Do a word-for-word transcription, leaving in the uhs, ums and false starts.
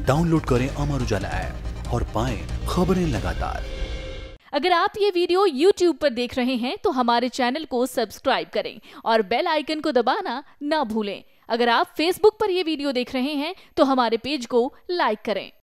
Download करें Amar Ujala app और पाएं खबरें लगातार। अगर आप ये वीडियो YouTube पर देख रहे हैं तो हमारे चैनल को सब्सक्राइब करें और बेल आइकन को दबाना ना भूलें। अगर आप Facebook पर ये वीडियो देख रहे हैं तो हमारे पेज को लाइक करें।